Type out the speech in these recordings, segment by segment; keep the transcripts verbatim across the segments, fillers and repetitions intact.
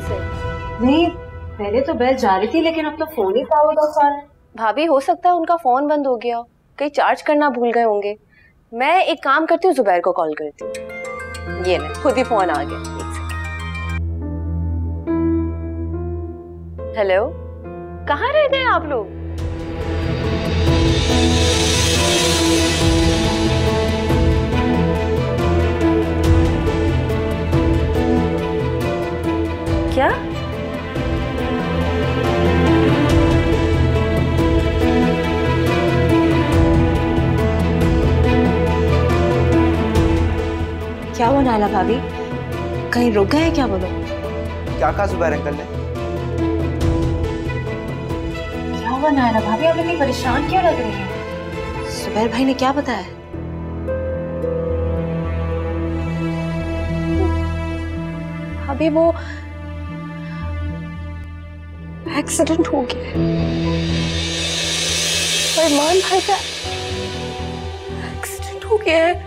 से? नहीं, पहले तो बेल जा रही थी लेकिन अब तो फोन ही पावर ऑफ आ रहा है। भाभी हो सकता है उनका फोन बंद हो गया हो, कहीं चार्ज करना भूल गए होंगे। मैं एक काम करती हूँ, जुबैर को कॉल करती हूँ। ये ले, खुद ही फोन आ गया। हेलो, कहाँ रह गए आप लोग? क्या? क्या हुआ नायला भाभी, कहीं रुक गए हैं क्या? बोलो। क्या कहा जुबैर अंकल ने? क्या हुआ नायला भाभी, आप इतनी परेशान क्यों लग रही हैं? जुबैर भाई ने क्या बताया? भाभी वो एक्सीडेंट हो गया है, फरमान भाई का एक्सीडेंट हो गया है।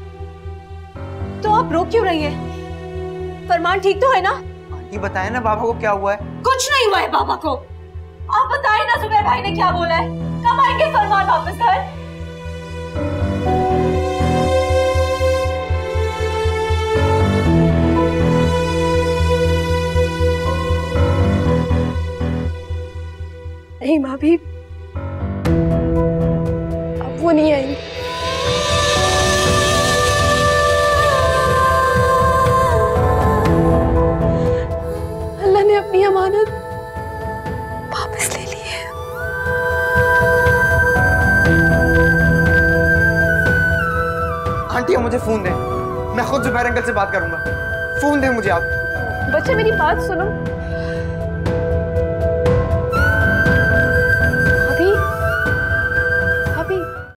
तो आप रो क्यों रही हैं? फरमान ठीक तो है ना? ये बताए ना बाबा को क्या हुआ है? कुछ नहीं हुआ है बाबा को। आप बताइए ना जुबैर भाई ने क्या बोला है? कब आएंगे फरमान वापस घर? नहीं भाभी, अब वो नहीं आएंगे। अल्लाह ने अपनी अमानत वापस ले ली है। आंटी आप मुझे फोन दें, मैं खुद जुबैर अंकल से बात करूंगा। फोन दें मुझे आप। बच्चे मेरी बात सुनो,